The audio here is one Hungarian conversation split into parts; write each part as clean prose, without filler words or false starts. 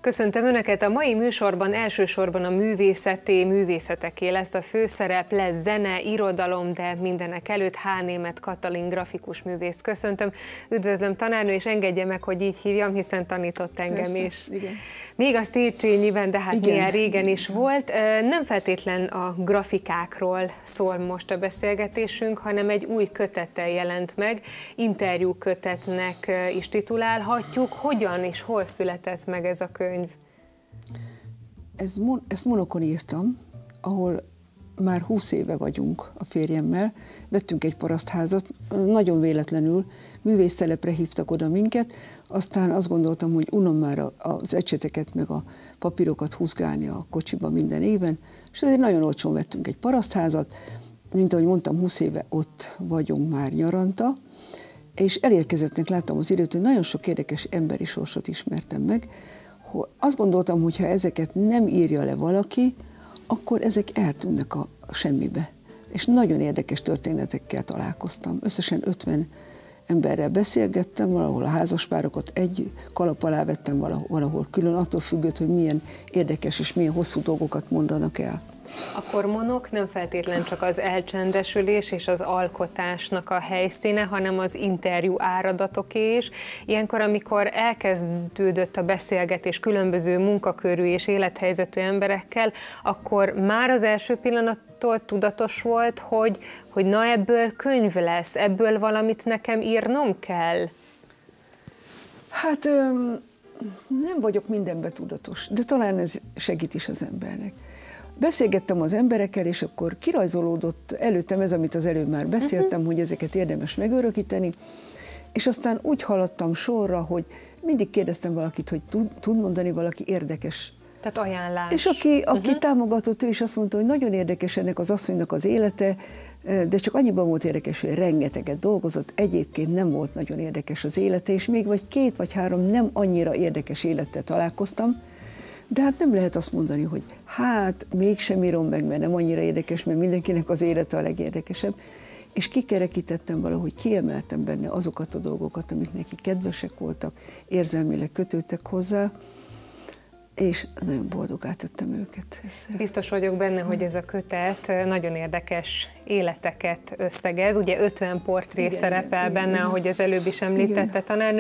Köszöntöm Önöket! A mai műsorban elsősorban a művészeteké lesz a főszerep, lesz zene, irodalom, de mindenek előtt H. Németh Katalin grafikus művészt köszöntöm. Üdvözlöm tanárnő, és engedje meg, hogy így hívjam, hiszen tanított engem. Persze, is. Igen. Még a Széchenyiben, de hát igen, milyen régen is volt. Nem feltétlen a grafikákról szól most a beszélgetésünk, hanem egy új kötete jelent meg, interjú kötetnek is titulálhatjuk. Hogyan és hol született meg ez a könyv? Ezt Monokon írtam, ahol már 20 éve vagyunk a férjemmel. Vettünk egy parasztházat, nagyon véletlenül művésztelepre hívtak oda minket, aztán azt gondoltam, hogy unom már az ecseteket meg a papírokat húzgálni a kocsiba minden éven, és ezért nagyon olcsón vettünk egy parasztházat, mint ahogy mondtam, 20 éve ott vagyunk már nyaranta, és elérkezettnek láttam az időt, hogy nagyon sok érdekes emberi sorsot ismertem meg. Azt gondoltam, hogy ha ezeket nem írja le valaki, akkor ezek eltűnnek a semmibe. És nagyon érdekes történetekkel találkoztam. Összesen 50 emberrel beszélgettem, valahol a házaspárokat egy kalap alá vettem, valahol külön, attól függött, hogy milyen érdekes és milyen hosszú dolgokat mondanak el. Akkor Monok nem feltétlen csak az elcsendesülés és az alkotásnak a helyszíne, hanem az interjú áradatoké is. Ilyenkor, amikor elkezdődött a beszélgetés különböző munkakörű és élethelyzetű emberekkel, akkor már az első pillanattól tudatos volt, hogy na ebből könyv lesz, ebből valamit nekem írnom kell? Hát nem vagyok mindenben tudatos, de talán ez segít is az embernek. Beszélgettem az emberekkel, és akkor kirajzolódott előttem ez, amit az előbb már beszéltem, hogy ezeket érdemes megörökíteni, és aztán úgy haladtam sorra, hogy mindig kérdeztem valakit, hogy tud mondani valaki érdekes. Tehát ajánlás. És aki támogatott, ő is azt mondta, hogy nagyon érdekes ennek az asszonynak az élete, de csak annyiban volt érdekes, hogy rengeteget dolgozott, egyébként nem volt nagyon érdekes az élete, és még vagy 2 vagy 3 nem annyira érdekes élettel találkoztam. De hát nem lehet azt mondani, hogy hát mégsem írom meg, mert nem annyira érdekes, mert mindenkinek az élete a legérdekesebb. És kikerekítettem valahogy, kiemeltem benne azokat a dolgokat, amik neki kedvesek voltak, érzelmileg kötődtek hozzá, és nagyon boldogá tettem őket ezzel. Biztos vagyok benne, hogy ez a kötet nagyon érdekes életeket összegez. Ugye 50 portré szerepel benne, ahogy az előbb is említette tanárnő.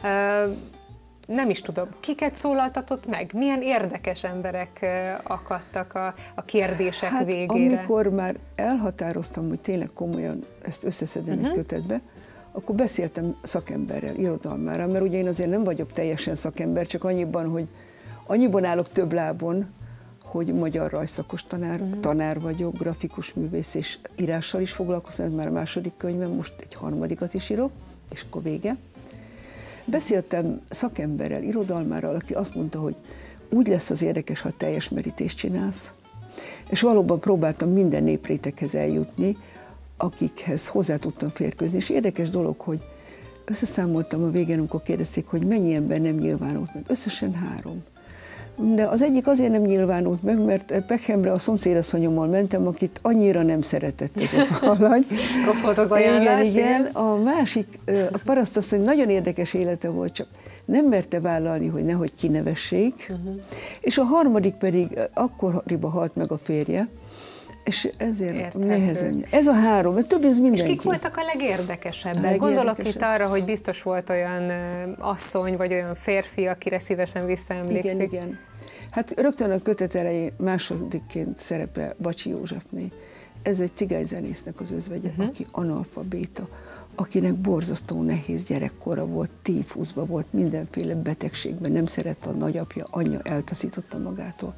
Nem is tudom, kiket szólaltatott meg? Milyen érdekes emberek akadtak a kérdések végére? Amikor már elhatároztam, hogy tényleg komolyan ezt összeszedem egy kötetbe, akkor beszéltem szakemberrel, irodalmára, mert ugye én azért nem vagyok teljesen szakember, csak annyiban állok több lábon, hogy magyar rajzszakos tanár vagyok, grafikus művész, és írással is foglalkozom, ez már a második könyvem, most egy harmadikat is írok, és akkor vége. Beszéltem szakemberrel, irodalmárral, aki azt mondta, hogy úgy lesz az érdekes, ha teljes merítést csinálsz. És valóban próbáltam minden népréteghez eljutni, akikhez hozzá tudtam férkőzni. És érdekes dolog, hogy összeszámoltam a végén, amikor kérdezték, hogy mennyi ember nem nyilvánult meg. Összesen 3. De az egyik azért nem nyilvánult meg, mert Pekhemre a szomszédasszonyommal mentem, akit annyira nem szeretett ez az alany. Rossz volt az ajánlás. Igen. A másik, a parasztasszony nagyon érdekes élete volt, csak nem merte vállalni, hogy nehogy kinevessék. És a harmadik pedig akkoriban halt meg a férje, és ezért nehezen. Ez a 3, a többi ez mindenki. És kik voltak a legérdekesebbek? Gondolok itt arra, hogy biztos volt olyan asszony, vagy olyan férfi, akire szívesen visszaemlékszik. Igen. Hát rögtön a kötet elején másodikként szerepel Bacsi Józsefné. Ez egy cigányzenésznek az özvegye, aki analfabéta, akinek borzasztó nehéz gyerekkora volt, tífuszban volt, mindenféle betegségben, nem szerette a nagyapja, anyja eltaszította magától.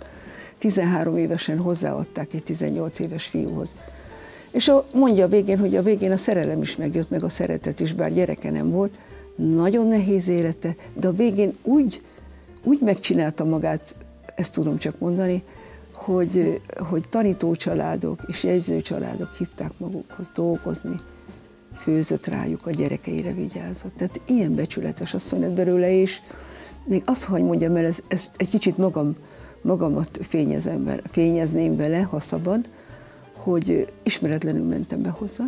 13 évesen hozzáadták egy 18 éves fiúhoz. És mondja a végén, hogy a végén a szerelem is megjött, meg a szeretet is, bár gyereke nem volt, nagyon nehéz élete, de a végén úgy megcsinálta magát, ezt tudom csak mondani, hogy tanítócsaládok és jegyzőcsaládok hívták magukhoz dolgozni, főzött rájuk, a gyerekeire vigyázott. Tehát ilyen becsületes asszony lett belőle, és még azt, hogy mondjam el, ez egy kicsit magamat fényezném vele, ha szabad, hogy ismeretlenül mentem be hozzá,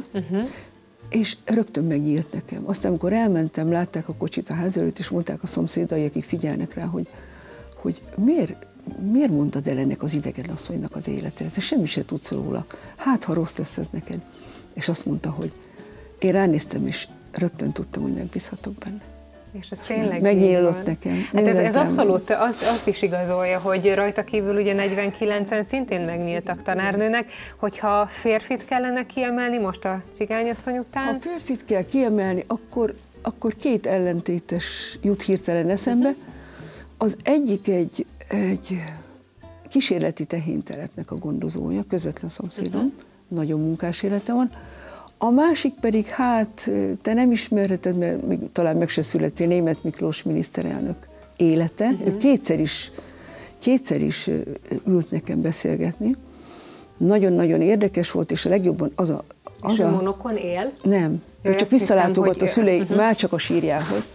és rögtön megnyílt nekem. Aztán, amikor elmentem, látták a kocsit a ház előtt, és mondták a szomszédai, akik figyelnek rá, hogy miért mondtad el ennek az idegen asszonynak az életére, te semmi se tudsz róla, hát ha rossz lesz ez neked. És azt mondta, hogy én ránéztem, és rögtön tudtam, hogy megbízhatok benne. És ez tényleg megnyílott nekem. Hát ez abszolút azt is igazolja, hogy rajta kívül ugye 49-en szintén megnyíltak tanárnőnek, hogyha férfit kellene kiemelni most a cigányasszony után? Ha férfit kell kiemelni, akkor két ellentétes jut hirtelen eszembe. Az egyik egy kísérleti tehénytelepnek a gondozója, közvetlen szomszédom, nagyon munkás élete van. A másik pedig, hát te nem ismerheted, mert még talán meg se születtél, Németh Miklós miniszterelnök élete. Ő kétszer is ült nekem beszélgetni. Nagyon-nagyon érdekes volt, és a legjobban és ő Monokon él? Nem, ő csak visszalátogat a szülei, már csak a sírjához.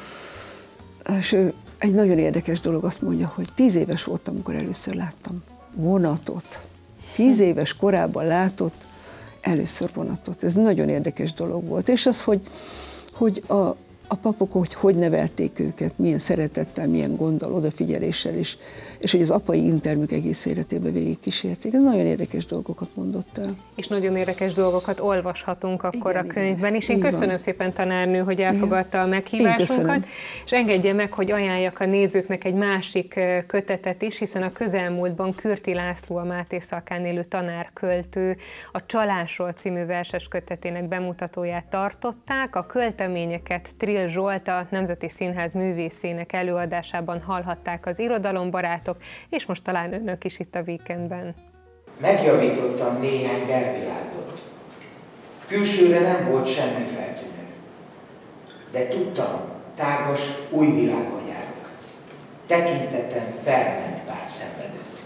És ő egy nagyon érdekes dolog, azt mondja, hogy 10 éves voltam, amikor először láttam vonatot. 10 éves korában látott először vonatot. Ez nagyon érdekes dolog volt. És az, hogy a papok hogy nevelték őket, milyen szeretettel, milyen gonddal, odafigyeléssel is, és hogy az apai intermük egész életében végigkísérték. Ez nagyon érdekes dolgokat mondott el. És nagyon érdekes dolgokat olvashatunk akkor a könyvben is. Én köszönöm szépen, tanárnő, hogy elfogadta a meghívásunkat, és engedje meg, hogy ajánljak a nézőknek egy másik kötetet is, hiszen a közelmúltban Kürti László, a Máté Szalkán élő tanár-költő a Csalásról című verses kötetének bemutatóját tartották. A költeményeket Trill Zsolt, a Nemzeti Színház művészének előadásában hallhatták az irodalombarátok, és most talán önök is itt a Weekendben. Megjavítottam néhány belvilágot. Külsőre nem volt semmi feltűnő, de tudtam, tágas új világon járok. Tekintetem felment pár szenvedőt.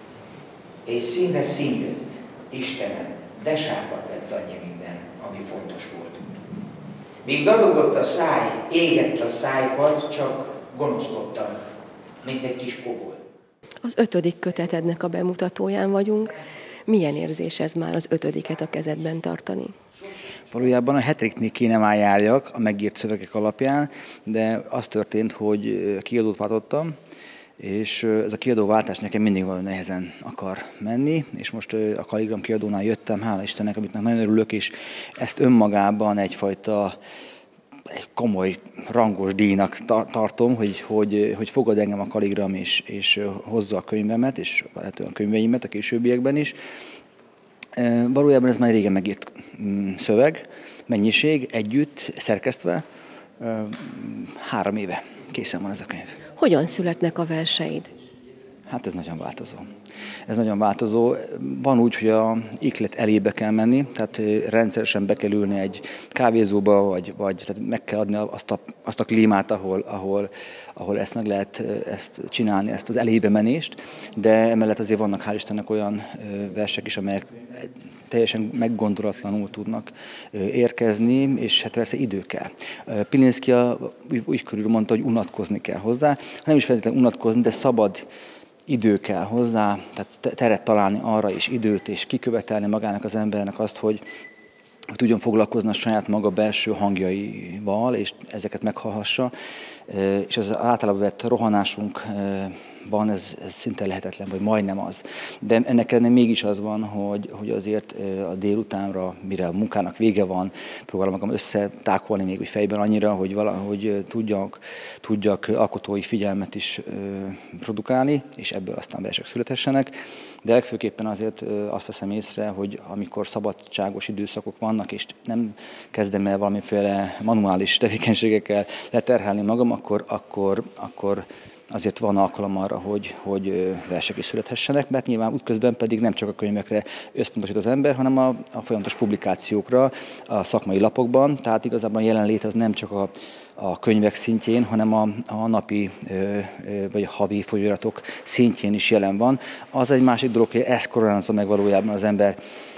És színre szín jött, Istenem, de sápadt lett annyi minden, ami fontos volt. Míg dadogott a száj, égett a szájpad, csak gonoszkodtam, mint egy kis kobold. Az 5. kötetednek a bemutatóján vagyunk. Milyen érzés ez már az 5. a kezedben tartani? Valójában a 7-nél kéne már járjak a megírt szövegek alapján, de az történt, hogy kiadót váltottam, és ez a kiadóváltás nekem mindig valami nehezen akar menni, és most a Kaligram kiadónál jöttem, hála Istennek, amit nagyon örülök, és ezt önmagában egyfajta komoly, rangos díjnak tartom, hogy fogad engem a Kaligram, és hozza a könyvemet, és lehetően a könyveimet a későbbiekben is. Valójában ez már régen megírt szöveg, mennyiség, együtt, szerkesztve, 3 éve készen van ez a könyv. Hogyan születnek a verseid? Hát ez nagyon változó. Ez nagyon változó. Van úgy, hogy a iklet elébe kell menni, tehát rendszeresen be kell ülni egy kávézóba, vagy tehát meg kell adni azt a klímát, ahol ezt meg lehet ezt csinálni, ezt az elébe menést, de emellett azért vannak, hál' Istennek, olyan versek is, amelyek teljesen meggondolatlanul tudnak érkezni, és hát persze idő kell. Pilinszky úgy körül mondta, hogy unatkozni kell hozzá. Nem is feltétlenül unatkozni, de szabad idő kell hozzá, tehát teret találni arra is időt, és kikövetelni magának az embernek azt, hogy tudjon foglalkozni a saját maga belső hangjaival, és ezeket meghallhassa, és az általában vett rohanásunkban ez szinte lehetetlen, vagy majdnem az. De ennek ellenére mégis az van, hogy azért a délutánra, mire a munkának vége van, próbálom magam összetákolni még úgy fejben annyira, hogy valahogy tudjak alkotói figyelmet is produkálni, és ebből aztán versek születhessenek. De legfőképpen azért azt veszem észre, hogy amikor szabadságos időszakok vannak, és nem kezdem el valamiféle manuális tevékenységekkel leterhelni magam, akkor azért van alkalom arra, hogy versek is születhessenek, mert nyilván útközben pedig nem csak a könyvekre összpontosít az ember, hanem a folyamatos publikációkra a szakmai lapokban, tehát igazából a jelenlét az nem csak a könyvek szintjén, hanem a napi vagy a havi folyóiratok szintjén is jelen van. Az egy másik dolog, hogy ez koronázza meg valójában az ember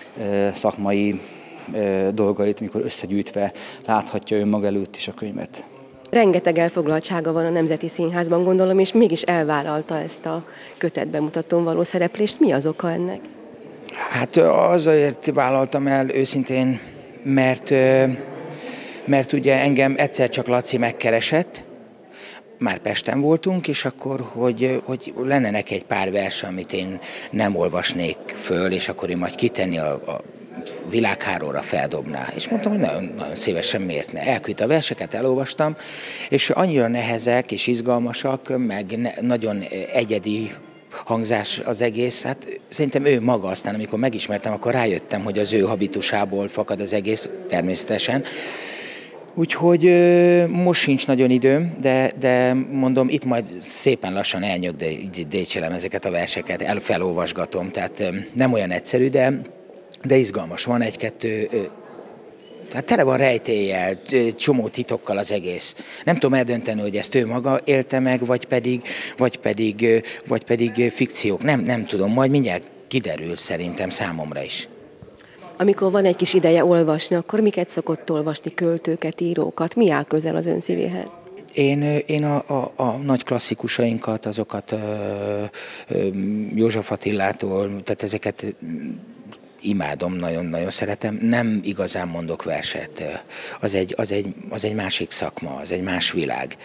szakmai dolgait, mikor összegyűjtve láthatja önmaga előtt is a könyvet. Rengeteg elfoglaltsága van a Nemzeti Színházban, gondolom, és mégis elvállalta ezt a kötetbemutatón való szereplést. Mi az oka ennek? Hát azért vállaltam el őszintén, mert ugye engem egyszer csak Laci megkeresett, már Pesten voltunk, és akkor, hogy lenne neki egy pár vers, amit én nem olvasnék föl, és akkor én majd kitenni a világhálóra feldobná. És mondtam, hogy nagyon, nagyon szívesen, miért ne. Elküldte a verseket, elolvastam, és annyira nehezek és izgalmasak, meg nagyon egyedi hangzás az egész, hát szerintem ő maga, aztán amikor megismertem, akkor rájöttem, hogy az ő habitusából fakad az egész, természetesen. Úgyhogy most sincs nagyon időm, de mondom, itt majd szépen lassan elnyögdécselem ezeket a verseket, felolvasgatom, tehát nem olyan egyszerű, de izgalmas. Van egy-kettő, tehát tele van rejtéllyel, csomó titokkal az egész. Nem tudom eldönteni, hogy ezt ő maga élte meg, vagy pedig fikciók. Nem tudom, majd mindjárt kiderül szerintem számomra is. Amikor van egy kis ideje olvasni, akkor miket szokott olvasni, költőket, írókat? Mi áll közel az ön szívéhez? Én a nagy klasszikusainkat, azokat József Attilától, tehát ezeket imádom, nagyon-nagyon szeretem. Nem igazán mondok verset. Az egy másik szakma, az egy más világ.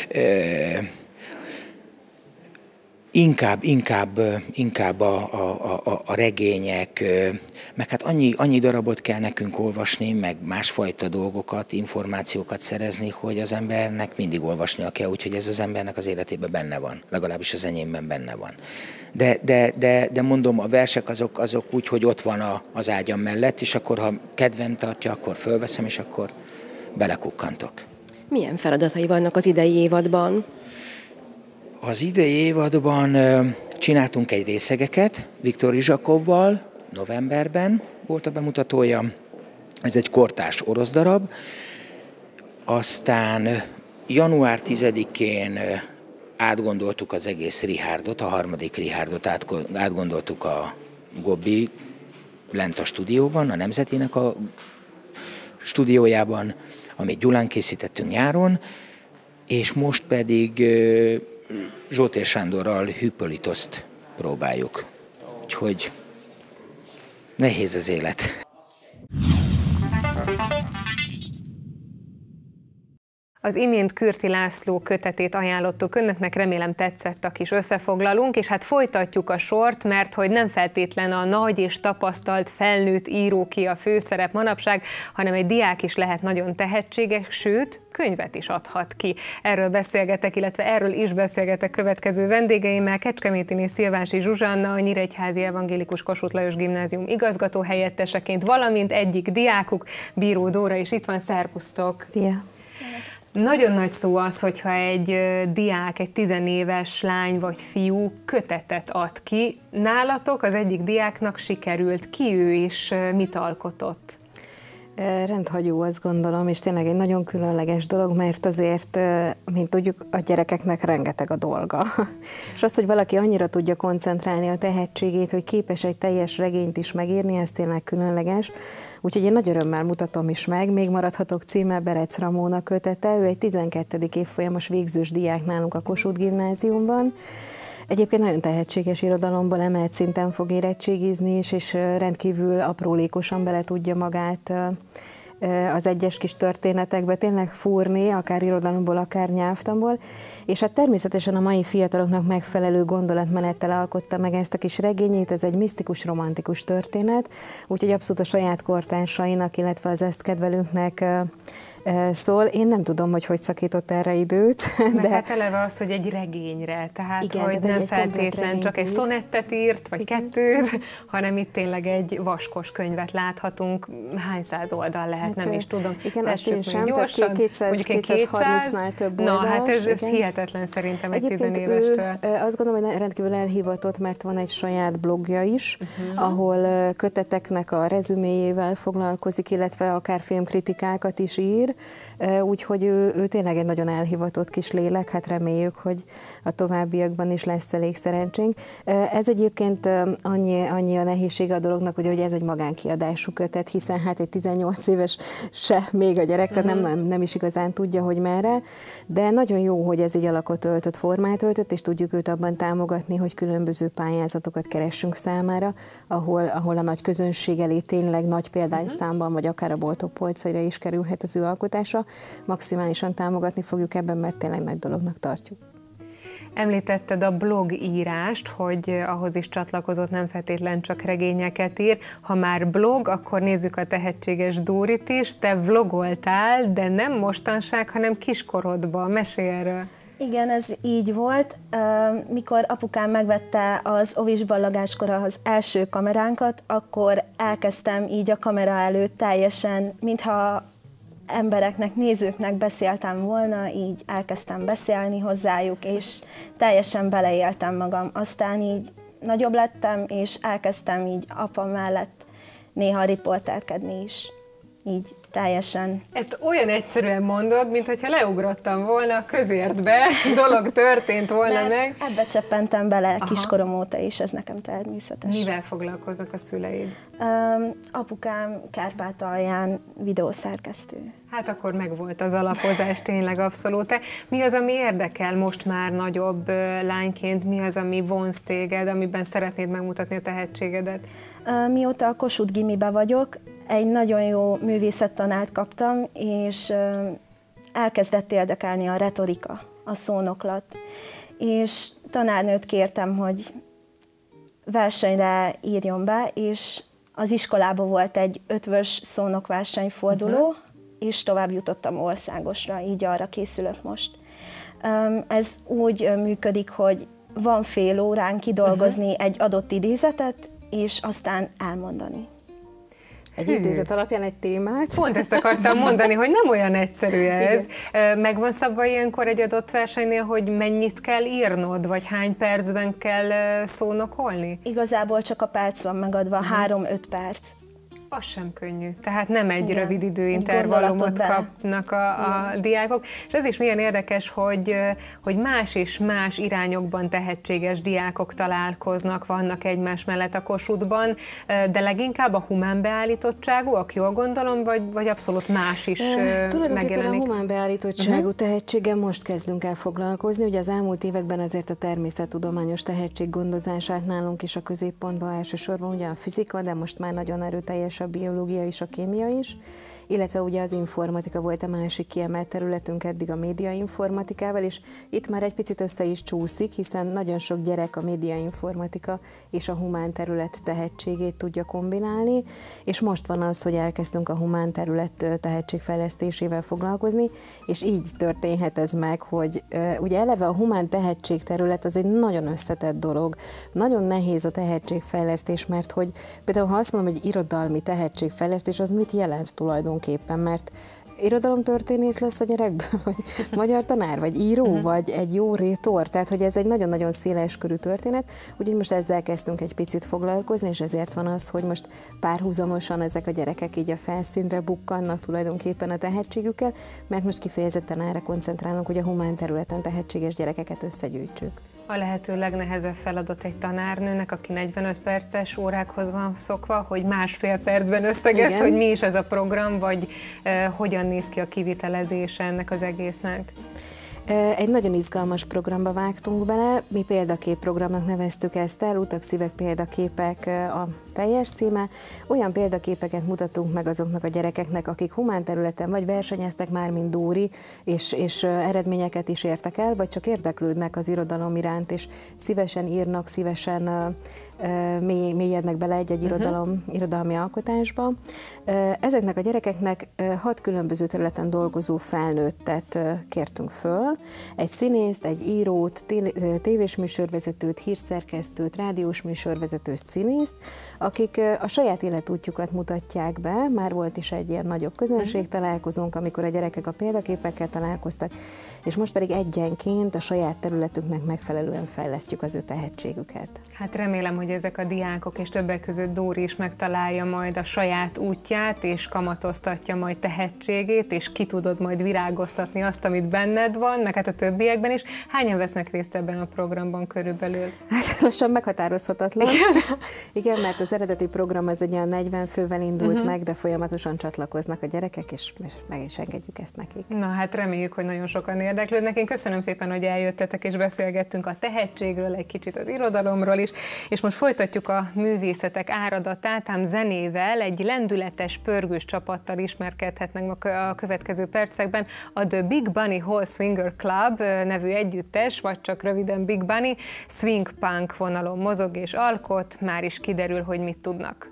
Inkább a regények, meg hát annyi darabot kell nekünk olvasni, meg másfajta dolgokat, információkat szerezni, hogy az embernek mindig olvasnia kell, úgyhogy ez az embernek az életében benne van, legalábbis az enyémben benne van. De mondom, a versek azok úgy, hogy ott van az ágyam mellett, és akkor, ha kedvem tartja, akkor fölveszem, és akkor belekukkantok. Milyen feladatai vannak az idei évadban? Az idei évadban csináltunk egy részegeket Viktor Izsakovval, novemberben volt a bemutatója. Ez egy kortárs orosz darab. Aztán január 10-én átgondoltuk az egész Richardot, a harmadik Richardot átgondoltuk a Gobbi lent a stúdióban, a Nemzetinek a stúdiójában, amit Gyulán készítettünk nyáron, és most pedig Zsótér Sándorral Hippolitoszt próbáljuk. Úgyhogy nehéz az élet. Az imént Kürti László kötetét ajánlottuk önöknek, remélem tetszett a kis összefoglalunk, és hát folytatjuk a sort, mert hogy nem feltétlen a nagy és tapasztalt felnőtt íróké a főszerep manapság, hanem egy diák is lehet nagyon tehetséges, sőt, könyvet is adhat ki. Erről beszélgetek, illetve erről is beszélgetek következő vendégeimmel, Kecskemétiné Szilvási Zsuzsanna, a Nyíregyházi Evangélikus Kossuth Lajos Gimnázium igazgató helyetteseként, valamint egyik diákuk, Bíró Dóra is itt van, szervusztok! Szia! Nagyon nagy szó az, hogyha egy diák, egy 10 éves lány vagy fiú kötetet ad ki. Nálatok az egyik diáknak sikerült. Ki ő is mit alkotott? Rendhagyó, azt gondolom, és tényleg egy nagyon különleges dolog, mert azért, mint tudjuk, a gyerekeknek rengeteg a dolga. És azt, hogy valaki annyira tudja koncentrálni a tehetségét, hogy képes egy teljes regényt is megírni, ez tényleg különleges. Úgyhogy én nagy örömmel mutatom is meg, még maradhatok címe, Berec Ramóna kötete, ő egy 12. évfolyamos végzős diák nálunk a Kossuth Gimnáziumban. Egyébként nagyon tehetséges irodalomból emelt szinten fog érettségizni is, és rendkívül aprólékosan bele tudja magát az egyes kis történetekbe tényleg fúrni, akár irodalomból, akár nyelvtanból, és hát természetesen a mai fiataloknak megfelelő gondolatmenettel alkotta meg ezt a kis regényét, ez egy misztikus, romantikus történet, úgyhogy abszolút a saját kortársainak, illetve az ezt kedvelőknek szól. Én nem tudom, hogy szakított erre időt. De hát eleve az, hogy egy regényre, tehát igen, hogy nem feltétlen csak egy szonettet írt, vagy kettőt, hanem itt tényleg egy vaskos könyvet láthatunk. Hány száz oldal lehet, hát, nem is tudom. Igen, azt én sem, gyorsan, tehát 230-nál több oldalas. Na, hát ez hihetetlen szerintem egy 10 évestől. Azt gondolom, hogy rendkívül elhivatott, mert van egy saját blogja is, ahol köteteknek a rezüméjével foglalkozik, illetve akár filmkritikákat is ír, úgyhogy ő tényleg egy nagyon elhivatott kis lélek, hát reméljük, hogy a továbbiakban is lesz elég szerencsénk. Ez egyébként annyi a nehézsége a dolognak, hogy ez egy magánkiadású kötet, hiszen hát egy 18 éves se még a gyerek, tehát nem is igazán tudja, hogy merre, de nagyon jó, hogy ez egy alakot öltött, formát öltött, és tudjuk őt abban támogatni, hogy különböző pályázatokat keressünk számára, ahol a nagy közönség elé tényleg nagy példányszámban, vagy akár a boltok polcaira is kerülhet az ő alkotása. alkotása. Maximálisan támogatni fogjuk ebben, mert tényleg nagy dolognak tartjuk. Említetted a blogírást, hogy ahhoz is csatlakozott, nem feltétlen csak regényeket ír. Ha már blog, akkor nézzük a tehetséges Dórit is. Te vlogoltál, de nem mostanság, hanem kiskorodban. Mesélj erről. Igen, ez így volt. Mikor apukám megvette az ovis ballagáskor az első kameránkat, akkor elkezdtem így a kamera előtt teljesen, mintha embereknek, nézőknek beszéltem volna, így elkezdtem beszélni hozzájuk, és teljesen beleéltem magam. Aztán így nagyobb lettem, és elkezdtem így apa mellett néha riporterkedni is. Így teljesen. Ezt olyan egyszerűen mondod, mintha leugrottam volna a közértbe, dolog történt volna meg. Ebbe cseppentem bele kiskorom óta is, ez nekem természetes. Mivel foglalkoznak a szüleid? Apukám Kárpátalján videószerkesztő. Hát akkor megvolt az alapozás tényleg abszolút. Mi az, ami érdekel most már nagyobb lányként? Mi az, ami vonz téged, amiben szeretnéd megmutatni a tehetségedet? Mióta a Kossuth Gimibe vagyok, egy nagyon jó művészettanárt kaptam, és elkezdett érdekelni a retorika, a szónoklat. És tanárnőt kértem, hogy versenyre írjon be, és az iskolában volt egy 5-ös szónokversenyforduló, és tovább jutottam országosra, így arra készülök most. Ez úgy működik, hogy van fél órán kidolgozni egy adott idézetet, és aztán elmondani. Egy idézet alapján egy témát. Pont ezt akartam mondani, hogy nem olyan egyszerű ez. Meg van szabva ilyenkor egy adott versenynél, hogy mennyit kell írnod, vagy hány percben kell szónokolni? Igazából csak a perc van megadva, 3-5 perc. Az sem könnyű. Tehát nem egy rövid időintervallumot kapnak a diákok. És ez is milyen érdekes, hogy más és más irányokban tehetséges diákok találkoznak, vannak egymás mellett a Kossuthban, de leginkább a humán beállítottságúak, jól gondolom, vagy abszolút más is Tulajdonképpen megjelenik? a humán beállítottságú tehetséggel most kezdünk el foglalkozni. Ugye az elmúlt években azért a természettudományos tehetség gondozását nálunk is a középpontban elsősorban ugye a fizika, de most már nagyon erőteljes a biológia és a kémia is, illetve ugye az informatika volt a másik kiemelt területünk eddig a médiainformatikával, és itt már egy picit össze is csúszik, hiszen nagyon sok gyerek a médiainformatika és a humán terület tehetségét tudja kombinálni, és most van az, hogy elkezdtünk a humán terület tehetségfejlesztésével foglalkozni, és így történhet ez meg, hogy ugye eleve a humán tehetség terület az egy nagyon összetett dolog. Nagyon nehéz a tehetségfejlesztés, mert hogy például ha azt mondom, hogy irodalmi tehetségfejlesztés, az mit jelent tulajdonképpen, mert irodalomtörténész lesz a gyerekből, vagy magyar tanár, vagy író, vagy egy jó rétor, tehát hogy ez egy nagyon-nagyon széles körű történet, úgyhogy most ezzel kezdtünk egy picit foglalkozni, és ezért van az, hogy most párhuzamosan ezek a gyerekek így a felszínre bukkannak tulajdonképpen a tehetségükkel, mert most kifejezetten erre koncentrálunk, hogy a humán területen tehetséges gyerekeket összegyűjtsük. A lehető legnehezebb feladat egy tanárnőnek, aki 45 perces órákhoz van szokva, hogy másfél percben összegezt, hogy mi is ez a program, vagy hogyan néz ki a kivitelezése ennek az egésznek? Egy nagyon izgalmas programba vágtunk bele, mi példakép programnak neveztük ezt el, Utak, szívek, példaképek a teljes címe. Olyan példaképeket mutatunk meg azoknak a gyerekeknek, akik humán területen vagy versenyeztek már, mint Dóri, és eredményeket is értek el, vagy csak érdeklődnek az irodalom iránt, és szívesen írnak, szívesen mélyednek bele egy irodalmi alkotásba. Ezeknek a gyerekeknek 6 különböző területen dolgozó felnőttet kértünk föl, egy színészt, egy írót, tévés műsorvezetőt, hírszerkesztőt, rádiós műsorvezetőt, színészt, akik a saját életútjukat mutatják be. Már volt is egy ilyen nagyobb közönség találkozónk, amikor a gyerekek a példaképekkel találkoztak, és most pedig egyenként a saját területünknek megfelelően fejlesztjük az ő tehetségüket. Hát remélem, hogy ezek a diákok, és többek között Dóri is megtalálja majd a saját útját, és kamatoztatja majd tehetségét, és ki tudod majd virágoztatni azt, amit benned van, meg hát a többiekben is. Hányan vesznek részt ebben a programban körülbelül? Hát lassan meghatározhatatlan. Igen, mert az eredeti program az egy olyan 40 fővel indult meg, de folyamatosan csatlakoznak a gyerekek, és meg is engedjük ezt nekik. Na hát reméljük, hogy nagyon sokan érdeklődnek. Én köszönöm szépen, hogy eljöttetek, és beszélgettünk a tehetségről, egy kicsit az irodalomról is, és most Most folytatjuk a művészetek áradatát, ám zenével, egy lendületes, pörgős csapattal ismerkedhetnek a következő percekben. A The Big Bunny Hall Swinger Club nevű együttes, vagy csak röviden Big Bunny, swing punk vonalon mozog és alkot, már is kiderül, hogy mit tudnak.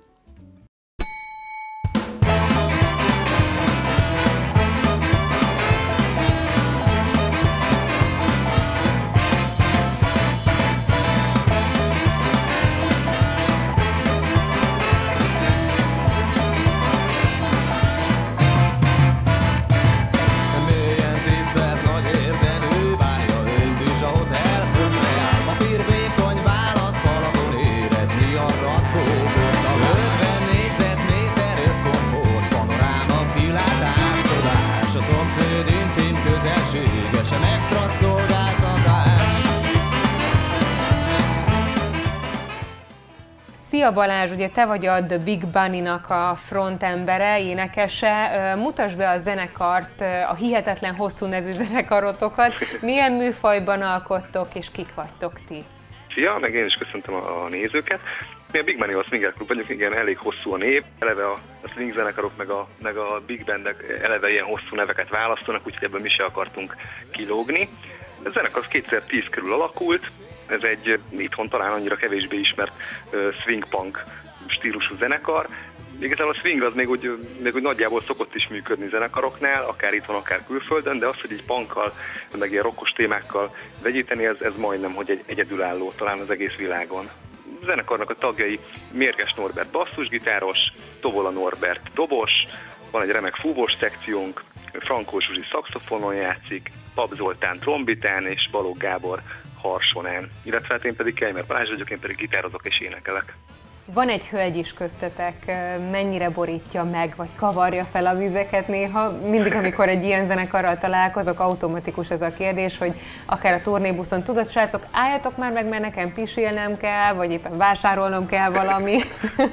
Szia Balázs, ugye te vagy a The Big Bunny-nak a frontembere, énekese. Mutasd be a zenekart, a hihetetlen hosszú nevű zenekarotokat. Milyen műfajban alkottok, és kik vagytok ti? Szia, meg én is köszöntöm a nézőket. Mi a Big Bunny a Swinger Club vagyunk, igen, elég hosszú a név. Eleve a swing zenekarok meg a big bandek eleve ilyen hosszú neveket választanak, úgyhogy ebből mi se akartunk kilógni. A zenekar 2010 körül alakult. Ez egy itthon talán annyira kevésbé ismert swing punk stílusú zenekar. Igazából a swing az még úgy nagyjából szokott is működni zenekaroknál, akár itthon, akár külföldön, de az, hogy egy punkkal, meg ilyen rockos témákkal vegyíteni, ez majdnem, hogy egy egyedülálló talán az egész világon. A zenekarnak a tagjai Mérges Norbert basszusgitáros, Tovola Norbert dobos, van egy remek fúvós szekciónk, Frankó Zsuzsi szaxofonon játszik, Pap Zoltán trombitán és Balogh Gábor harsonán, illetve én pedig Kejmer Balázs vagyok, én pedig gitározok és énekelek. Van egy hölgy is köztetek, mennyire borítja meg, vagy kavarja fel a vizeket néha? Mindig, amikor egy ilyen zenekarral találkozok, automatikus ez a kérdés, hogy akár a turnébuszon, tudod, srácok, álljatok már meg, mert nekem pisilnem kell, vagy éppen vásárolnom kell valamit.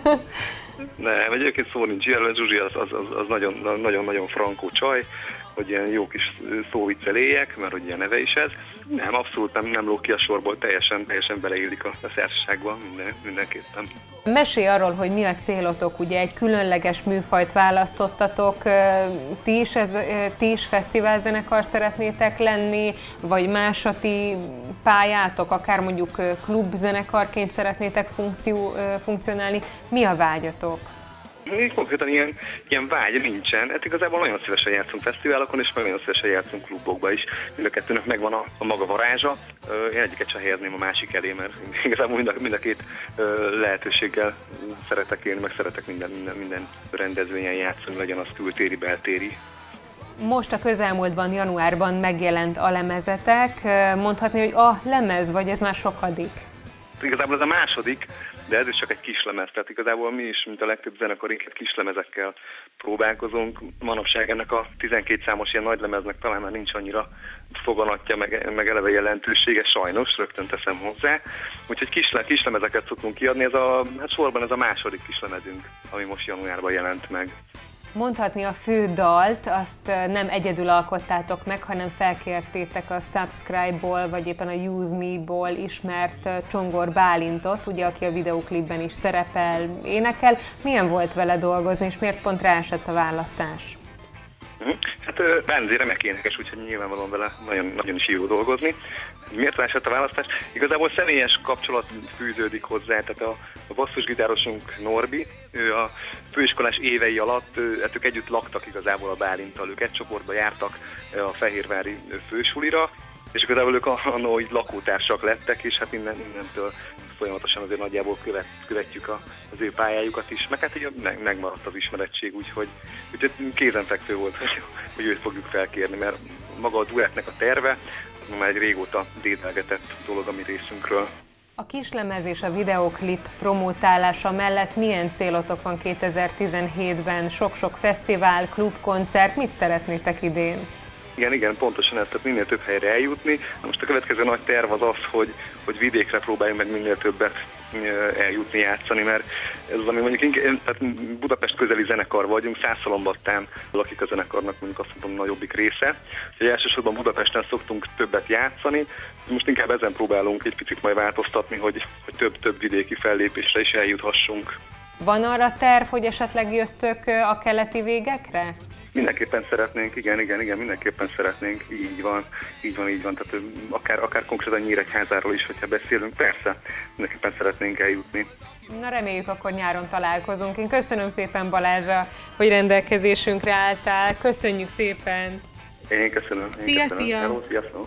Nem, egyébként szó nincs, ilyen Zsuzsi az nagyon-nagyon frankó csaj, hogy ilyen jó kis szóvicceléjek, mert hogy ilyen neve is ez. Nem, abszolút nem lóg ki a sorból, teljesen beleillik a szerzőságba mindenképpen. Mesélj arról, hogy mi a célotok, ugye egy különleges műfajt választottatok, ti is fesztiválzenekar szeretnétek lenni, vagy más a ti pályátok, akár mondjuk klubzenekarként szeretnétek funkcionálni, mi a vágyatok? Konkrétan ilyen vágy nincsen. Hát igazából nagyon szívesen játszunk fesztiválokon, és nagyon szívesen játszunk klubokba is. Mind a kettőnek megvan a maga varázsa. Én egyiket sem helyezném a másik elé, mert igazából mind a két lehetőséggel szeretek élni, meg szeretek minden rendezvényen játszani, legyen az kültéri, beltéri. Most a közelmúltban, januárban megjelent a lemezetek. Mondhatni, hogy a lemez, vagy ez már sokadik? Igazából ez a második, de ez is csak egy kislemez, tehát igazából mi is, mint a legtöbb zenekar, inkább kislemezekkel próbálkozunk. Manapság ennek a 12 számos ilyen nagy lemeznek talán már nincs annyira foganatja, meg eleve jelentősége, sajnos, rögtön teszem hozzá. Úgyhogy kislemezeket szoktunk kiadni, sorban ez a második kislemezünk, ami most januárban jelent meg. Mondhatni a fő dalt, azt nem egyedül alkottátok meg, hanem felkértétek a Subscribe-ból, vagy éppen a Use Me-ból ismert Csongor Bálintot, ugye, aki a videóklipben is szerepel, énekel. Milyen volt vele dolgozni, és miért pont rá esett a választás? Hát Bánzi remek énekes, úgyhogy nyilvánvalóan vele nagyon is jó dolgozni. Miért esett a választás? Igazából személyes kapcsolat fűződik hozzá, tehát a basszusgitárosunk Norbi, ő a főiskolás évei alatt, ők együtt laktak igazából a Bálinttal, ők egy csoportba jártak a fehérvári fősulira, és igazából ők annól így lakótársak lettek, és hát innentől folyamatosan azért nagyjából követjük az ő pályájukat is, meg hát így megmaradt az ismerettség, úgyhogy kézenfekvő volt, hogy őt fogjuk felkérni, mert maga a duettnek a terve, már egy régóta dédelgetett dolog a mi részünkről. A kislemez és a videóklip promótálása mellett milyen célotok van 2017-ben? Sok-sok fesztivál, klubkoncert, mit szeretnétek idén? Igen, pontosan ez, tehát minél több helyre eljutni. Most a következő nagy terv az, hogy vidékre próbáljunk meg minél többet eljutni, játszani, mert ez az, ami mondjuk tehát Budapest közeli zenekar vagyunk, Szászhalombattán lakik a zenekarnak mondjuk azt mondom nagyobbik része. Úgyhogy elsősorban Budapesten szoktunk többet játszani, most inkább ezen próbálunk egy picit majd változtatni, hogy több vidéki fellépésre is eljuthassunk. Van arra terv, hogy esetleg jöztök a keleti végekre? Mindenképpen szeretnénk, igen, mindenképpen szeretnénk, így van. Tehát akár konkrétan Nyíregyházáról is, hogyha beszélünk, persze, mindenképpen szeretnénk eljutni. Na reméljük, akkor nyáron találkozunk. Én köszönöm szépen, Balázs, hogy rendelkezésünkre álltál. Köszönjük szépen! Én köszönöm. Szia! Hello, sziasztok!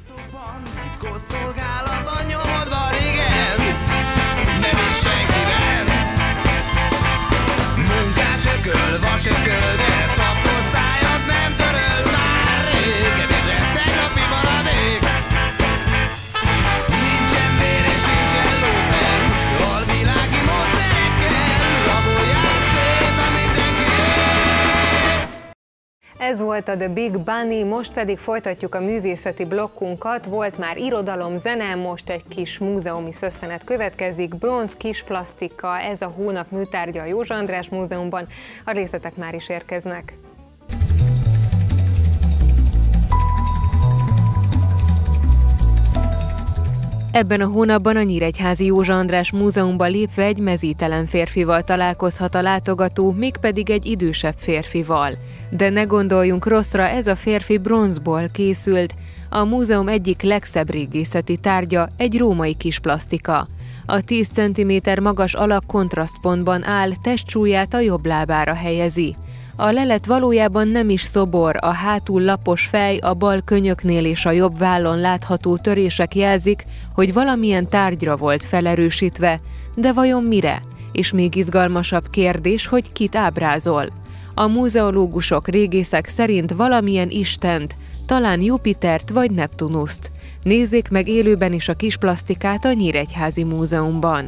Munkásököl, vasököl, de szaptos szájat nem töröl már rég. Kevésbé tegnapi maradék. Nincsen vér és nincsen lófen, alvilági módszerekkel rabolják szét a mindenkiét. Ez volt a The Big Bunny, most pedig folytatjuk a művészeti blokkunkat. Volt már irodalom, zene, most egy kis múzeumi szösszenet következik. Bronz kisplasztika, ez a hónap műtárgya a Józsa András Múzeumban. A részletek már is érkeznek. Ebben a hónapban a Nyíregyházi Józsa András Múzeumba lépve egy mezítelen férfival találkozhat a látogató, mégpedig egy idősebb férfival. De ne gondoljunk rosszra, ez a férfi bronzból készült. A múzeum egyik legszebb régészeti tárgya egy római kisplasztika. A 10 cm magas alak kontrasztpontban áll, testsúlyát a jobb lábára helyezi. A lelet valójában nem is szobor, a hátul lapos fej, a bal könyöknél és a jobb vállon látható törések jelzik, hogy valamilyen tárgyra volt felerősítve. De vajon mire? És még izgalmasabb kérdés, hogy kit ábrázol. A múzeológusok, régészek szerint valamilyen istent, talán Jupitert vagy Neptunuszt. Nézzék meg élőben is a kisplasztikát a Nyíregyházi Múzeumban.